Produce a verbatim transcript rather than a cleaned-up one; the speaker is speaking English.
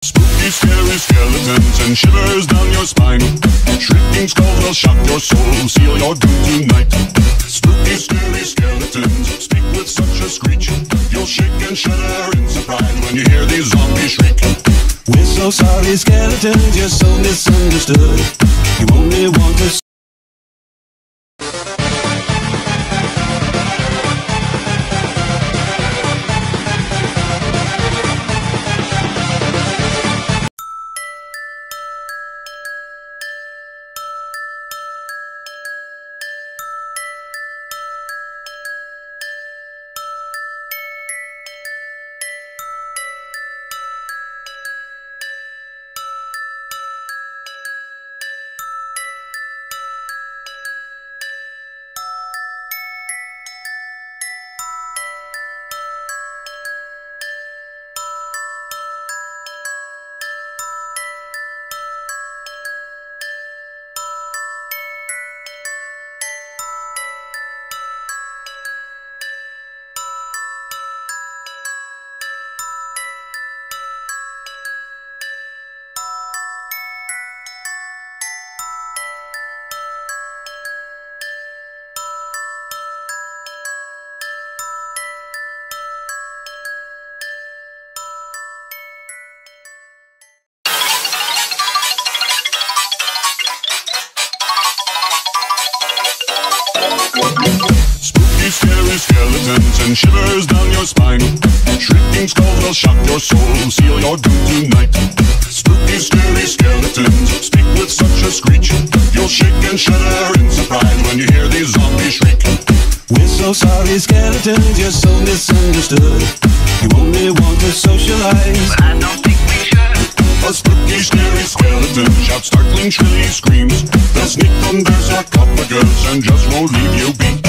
Spooky, scary skeletons and shivers down your spine. Shrieking skulls will shock your soul, seal your doom tonight. Spooky, scary skeletons speak with such a screech. You'll shake and shudder in surprise when you hear these zombies shriek. We're so sorry, skeletons, you're so misunderstood. You only want to Spooky, scary skeletons and shivers down your spine. Shrieking skulls will shock your soul, seal your doom tonight. Spooky, scary skeletons speak with such a screech. You'll shake and shudder in surprise when you hear these zombies shriek. We're so sorry, skeletons, you're so misunderstood. You only want to socialize, but I don't think we should. A spooky, scary skeleton shouts startling, shrilly screams. They'll sneak from their sarcophagus and just won't leave you be.